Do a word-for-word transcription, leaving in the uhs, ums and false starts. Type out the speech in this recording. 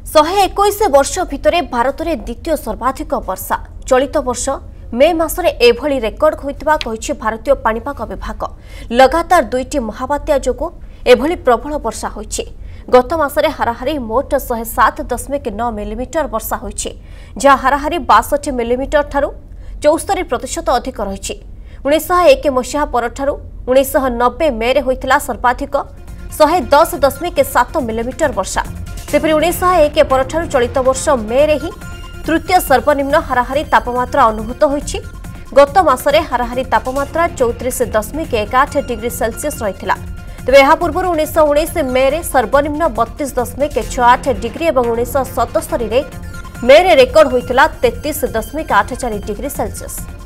शहे एकुश वर्ष भितर भारत में द्वितीय सर्वाधिक वर्षा चलित वर्ष मे मासरे एभली रेकर्ड होइतिबा कहिछि भारतीय पाणीपाग विभाग। लगातार दुईटी महाबात्या जोगु एभली प्रबल वर्षा होइछि। गत मासरे हाराहारी मोट शहे सात दशमिक नौ मिलीमीटर वर्षा होइछि, जहाँ हाराहारी बासठ मिलीमीटर ठारू चौस्तरी प्रतिशत अधिक रही। उन्नीस एक मसीहा परठारू उन्नीस नब्बे मे होइतिला सर्वाधिक शहे दस दशमिक सात मिलीमीटर वर्षा। सेपरि उन्नीस एक परठारू चलित वर्ष मे रे ही तृतीय सर्वनिम्न हाराहारी तापमात्रा अनुभूत होइछि। गत मासरे हाराहारी तापमात्रा चौतीस दशमिक एक आठ डिग्री सेल्सियस रही। तेज यह पूर्व उन्नीस उन्नीस मे रे सर्वनिम्न बत्तीस दशमिक छह आठ डिग्री और उन्नीस सतस्तरी मे रे रेकर्ड होइतिला तैंतीस दशमिक आठ चार डिग्री सेल्सियस।